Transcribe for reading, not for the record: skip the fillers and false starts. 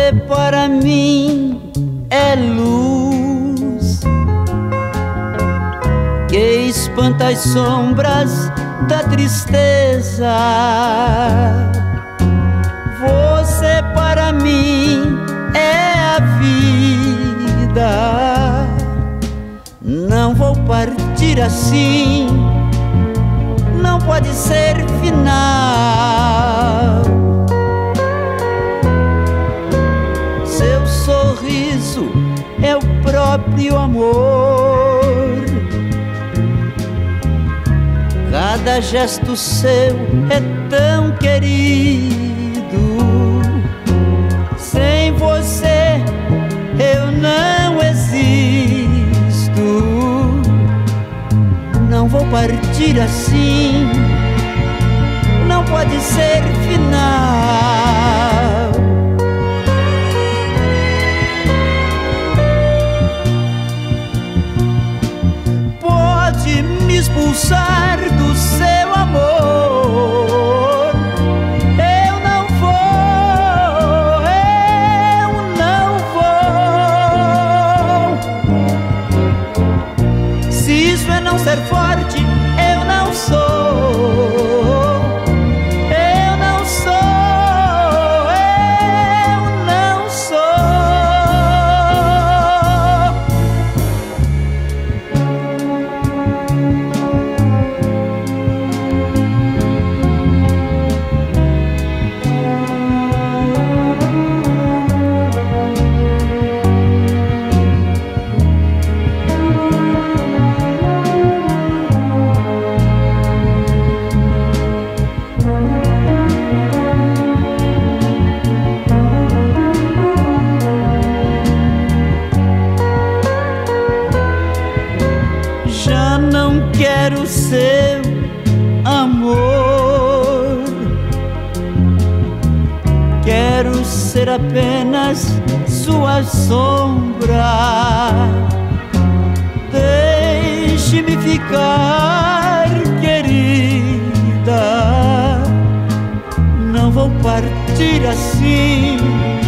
Você para mim é luz que espanta as sombras da tristeza. Você para mim é a vida. Não vou partir assim, não pode ser final. Seu sorriso é o próprio amor. Cada gesto seu é tão querido. Sem você eu não existo. Não vou partir assim, não pode ser final. Pode me expulsar do seu amor, eu não vou, eu não vou. Se isso é não ser forte, eu não sou. Eu não sou, eu não sou. Já não quero seu amor, quero ser apenas sua sombra. Deixe-me ficar, querida, não vou partir assim.